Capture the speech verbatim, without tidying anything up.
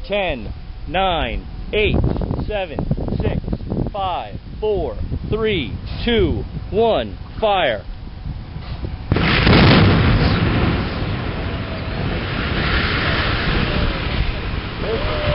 ten, nine, eight, seven, six, five, four, three, two, one, fire. Good.